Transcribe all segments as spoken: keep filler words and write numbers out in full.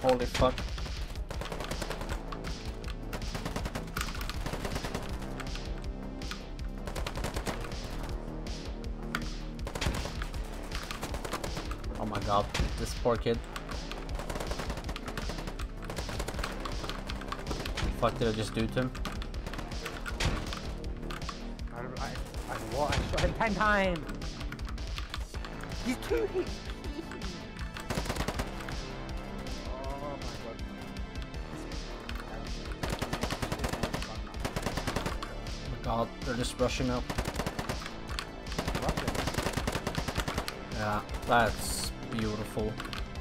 Holy fuck. Oh my god, this poor kid. What the fuck did I just do to him? I, I, I, what? I shot him ten times! He's too hit! Oh my god. Oh my god, they're just rushing up. Rushing? Yeah, that's beautiful.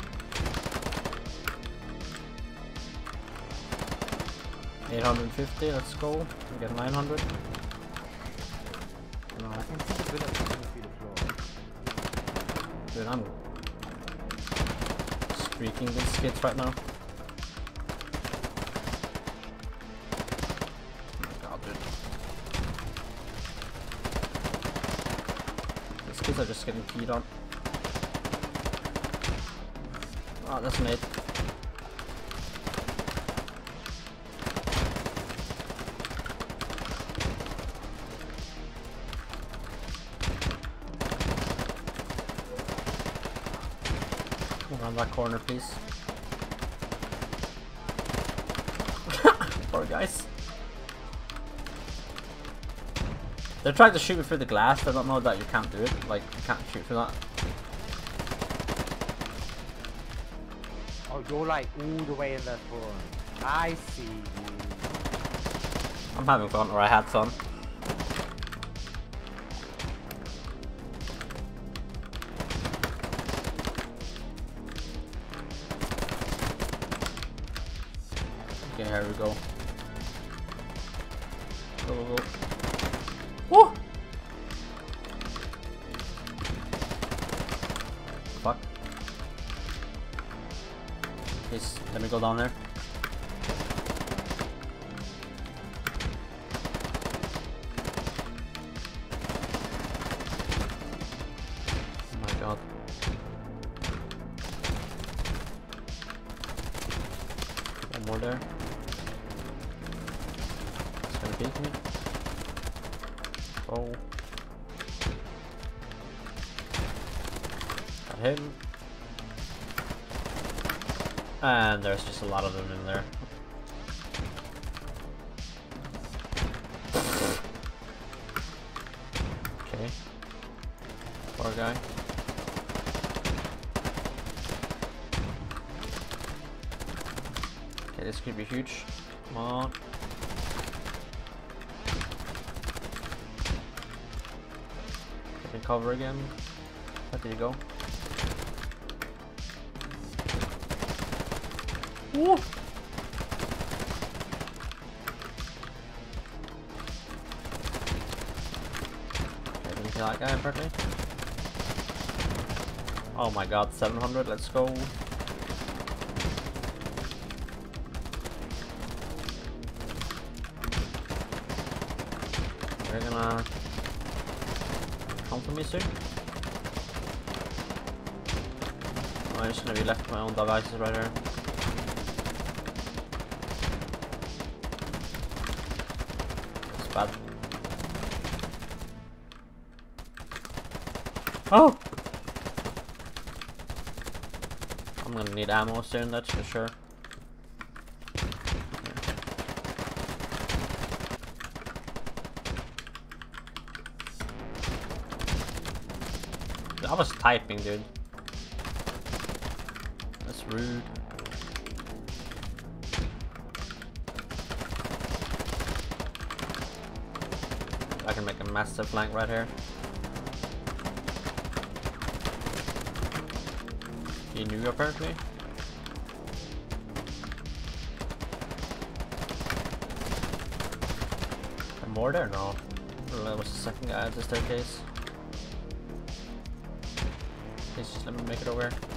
eight hundred fifty, let's go. We get nine hundred. No. I can see the bullets coming through the floor. Dude, I'm streaking these kids right now. Oh my god, dude. These kids are just getting keyed on. Oh, that's an eight. Around that corner, please. Poor guys. They're trying to shoot me through the glass. They don't know that you can't do it. Like, you can't shoot through that. Oh, you're like all the way in the front. I see you. I'm having fun, or I had fun. Okay, here we go. Go, go, go. Woo! Fuck. Please, let me go down there. Oh my god. One more there. It's gonna beat me. Oh. Got him. And there's just a lot of them in there. Okay. Poor guy. Okay, this could be huge. Come on. Taking cover again. Where did he go? Woo! Okay, didn't kill that guy apparently. Oh my god, seven hundred, let's go. They're gonna come for me soon. Oh, I'm just gonna be left with my own devices right here. It's bad. Oh! I'm gonna need ammo soon, that's for sure. I was typing, dude. That's rude. I can make a massive flank right here. He knew apparently. And more there? No. That was the second guy at the staircase. Please just let me make it over.